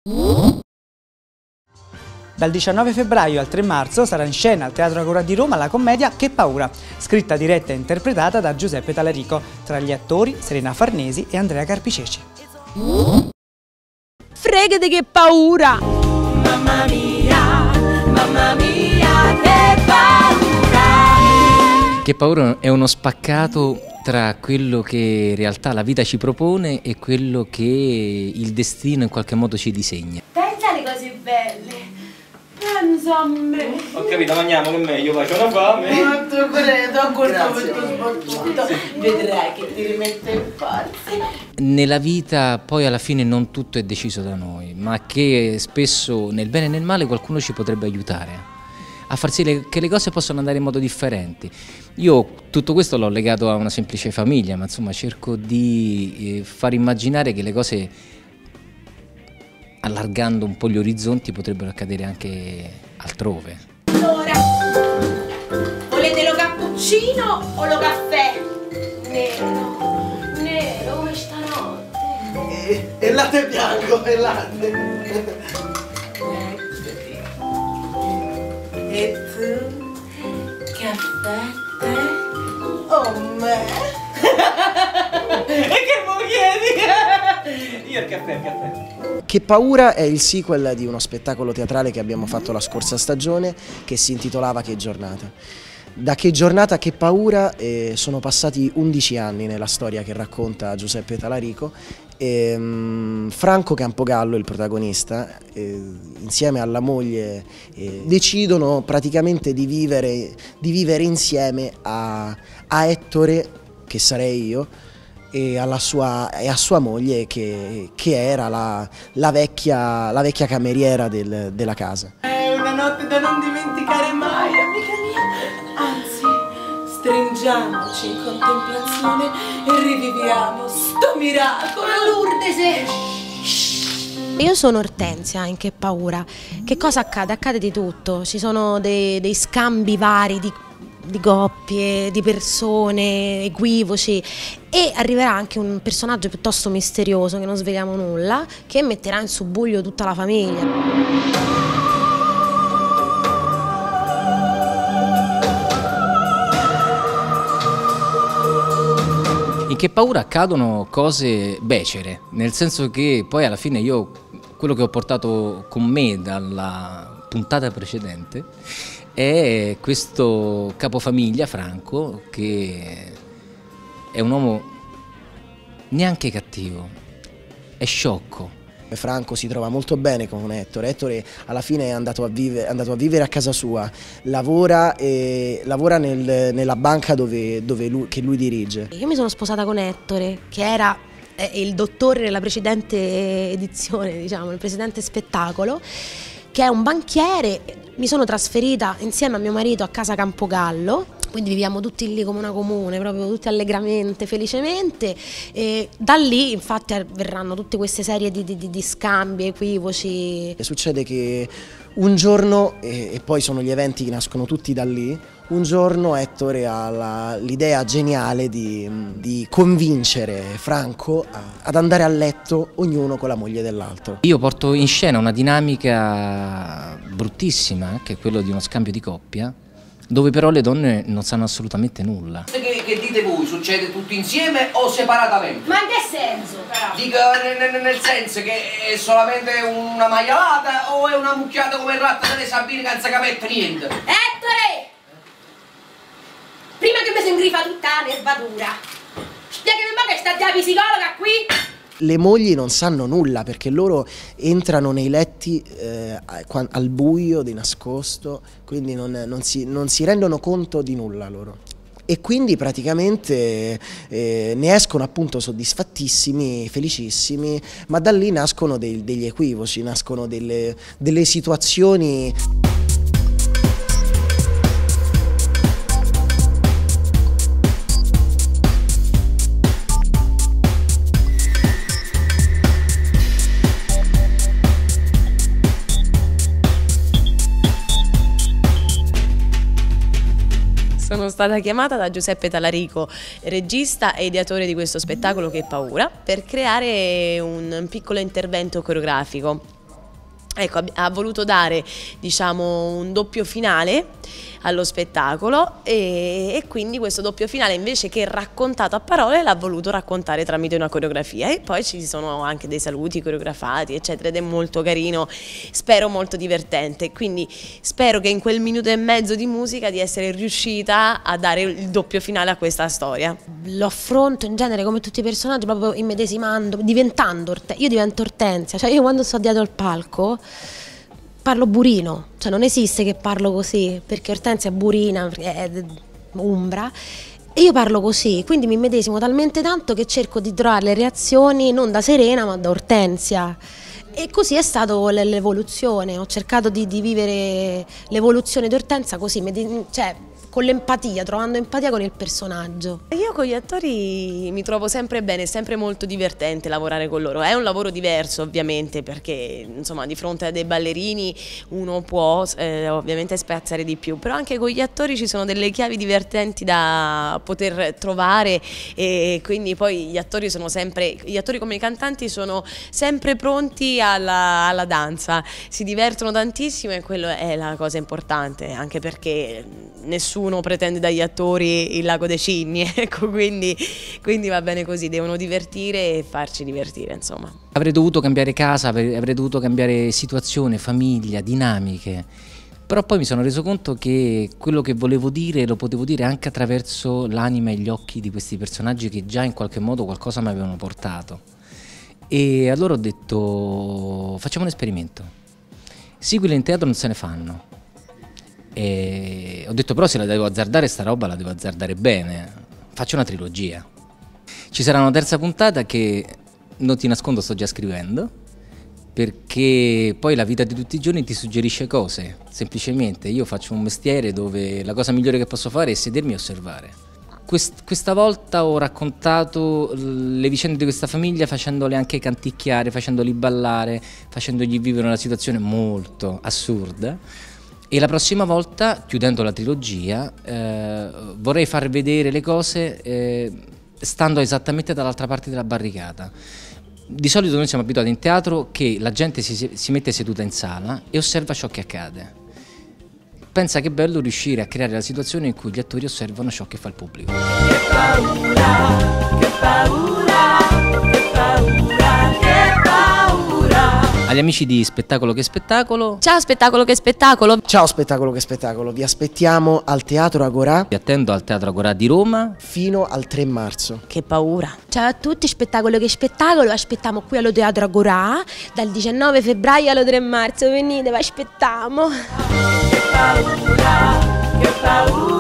Dal 19 febbraio al 3 marzo sarà in scena al Teatro Agora di Roma la commedia Che paura, scritta, diretta e interpretata da Giuseppe Talarico, tra gli attori Serena Farnesi e Andrea Carpiceci. Fregate che paura! Mamma mia, che paura! Che paura è uno spaccato tra quello che in realtà la vita ci propone e quello che il destino in qualche modo ci disegna. Pensa alle cose belle! Pensa a me! Ho capito, mangiamo che meglio, faccio una fame. Ma tu credo, a questo sbattuto, vedrai che ti rimette in forza. Nella vita poi alla fine non tutto è deciso da noi, ma che spesso nel bene e nel male qualcuno ci potrebbe aiutare a far sì che le cose possano andare in modo differenti. Io tutto questo l'ho legato a una semplice famiglia, ma insomma cerco di far immaginare che le cose, allargando un po' gli orizzonti, potrebbero accadere anche altrove. Allora, volete lo cappuccino o lo caffè? Nero, nero come stanotte. E latte bianco, e latte. E tu? Caffè? Te? Oh me? E che mo chiedi? Io il caffè. Che paura è il sequel di uno spettacolo teatrale che abbiamo fatto la scorsa stagione che si intitolava Che giornata. Da Che giornata a Che paura sono passati 11 anni nella storia che racconta Giuseppe Talarico. Franco Campogallo, il protagonista, insieme alla moglie decidono praticamente di vivere insieme a Ettore, che sarei io, e a sua moglie che era la vecchia cameriera della casa. È una notte da non dimenticare mai, amica mia. Anzi, stringiamoci in contemplazione e riviviamo sto miracolo. Lourdes! Io sono Ortensia in Che paura. Che cosa accade? Accade di tutto. Ci sono dei scambi vari di coppie, di persone, equivoci, e arriverà anche un personaggio piuttosto misterioso che non sveliamo nulla, che metterà in subbuglio tutta la famiglia. In Che paura accadono cose becere, nel senso che poi alla fine io quello che ho portato con me dalla puntata precedente è questo capofamiglia Franco, che è un uomo neanche cattivo, è sciocco. Franco si trova molto bene con Ettore. Ettore alla fine è andato a vivere a casa sua, lavora nella banca che lui dirige. Io mi sono sposata con Ettore, che era il dottore della precedente edizione, diciamo, il precedente spettacolo, che è un banchiere. Mi sono trasferita insieme a mio marito a casa Campogallo, quindi viviamo tutti lì come una comune, proprio tutti allegramente, felicemente, e da lì infatti avverranno tutte queste serie di scambi, equivoci. Succede che un giorno, e poi sono gli eventi che nascono tutti da lì, un giorno Ettore ha l'idea geniale di convincere Franco ad andare a letto ognuno con la moglie dell'altro. Io porto in scena una dinamica bruttissima, che è quello di uno scambio di coppia, dove però le donne non sanno assolutamente nulla. Che dite voi? Succede tutti insieme o separatamente? Ma in che senso? Dico nel senso che è solamente una maialata o è una mucchiata come il ratto delle Sabine che non si capette niente? Ettore! Prima che mi si ingrifa tutta la nervatura, spiegami ma che sta già la psicologa qui? Le mogli non sanno nulla perché loro entrano nei letti al buio, di nascosto, quindi non si rendono conto di nulla loro. E quindi praticamente ne escono appunto soddisfattissimi, felicissimi, ma da lì nascono degli equivoci, nascono delle situazioni. Sono stata chiamata da Giuseppe Talarico, regista e ideatore di questo spettacolo Che paura, per creare un piccolo intervento coreografico. Ecco, ha voluto dare, diciamo, un doppio finale allo spettacolo e quindi questo doppio finale, invece che raccontato a parole, l'ha voluto raccontare tramite una coreografia, e poi ci sono anche dei saluti coreografati eccetera, ed è molto carino, spero molto divertente, quindi spero che in quel minuto e mezzo di musica di essere riuscita a dare il doppio finale a questa storia. Lo affronto in genere come tutti i personaggi, proprio immedesimando, diventando io divento Ortensia, cioè io quando sto dietro al palco parlo burino, cioè non esiste che parlo così, perché Ortensia è burina, è umbra, e io parlo così, quindi mi immedesimo talmente tanto che cerco di trovare le reazioni non da Serena ma da Ortensia. E così è stato l'evoluzione, ho cercato di vivere l'evoluzione di Ortensia così, cioè con l'empatia, trovando empatia con il personaggio. Io con gli attori mi trovo sempre bene, è sempre molto divertente lavorare con loro. È un lavoro diverso ovviamente, perché insomma di fronte a dei ballerini uno può ovviamente spaziare di più, però anche con gli attori ci sono delle chiavi divertenti da poter trovare, e quindi poi gli attori come i cantanti sono sempre pronti alla danza, si divertono tantissimo e quello è la cosa importante, anche perché nessuno pretende dagli attori il lago dei cigni, ecco, quindi va bene così, devono divertire e farci divertire, insomma. Avrei dovuto cambiare casa, avrei dovuto cambiare situazione, famiglia, dinamiche, però poi mi sono reso conto che quello che volevo dire lo potevo dire anche attraverso l'anima e gli occhi di questi personaggi che già in qualche modo qualcosa mi avevano portato. E allora ho detto: facciamo un esperimento, sigle in teatro non se ne fanno. E ho detto: però se la devo azzardare sta roba la devo azzardare bene, faccio una trilogia. Ci sarà una terza puntata che, non ti nascondo, sto già scrivendo, perché poi la vita di tutti i giorni ti suggerisce cose, semplicemente io faccio un mestiere dove la cosa migliore che posso fare è sedermi e osservare. Questa volta ho raccontato le vicende di questa famiglia facendole anche canticchiare, facendoli ballare, facendogli vivere una situazione molto assurda. E la prossima volta, chiudendo la trilogia, vorrei far vedere le cose stando esattamente dall'altra parte della barricata. Di solito noi siamo abituati in teatro che la gente si mette seduta in sala e osserva ciò che accade. Pensa che bello riuscire a creare la situazione in cui gli attori osservano ciò che fa il pubblico. Che paura, che paura, che paura, che paura. Agli amici di Spettacolo che Spettacolo, Ciao Spettacolo che Spettacolo! Ciao Spettacolo che Spettacolo, vi aspettiamo al Teatro Agorà vi attendo al Teatro Agorà di Roma fino al 3 marzo. Che paura! Ciao a tutti, Spettacolo che Spettacolo, aspettiamo qui allo Teatro Agorà dal 19 febbraio allo 3 marzo, venite, vi aspettiamo! Che paura, che paura.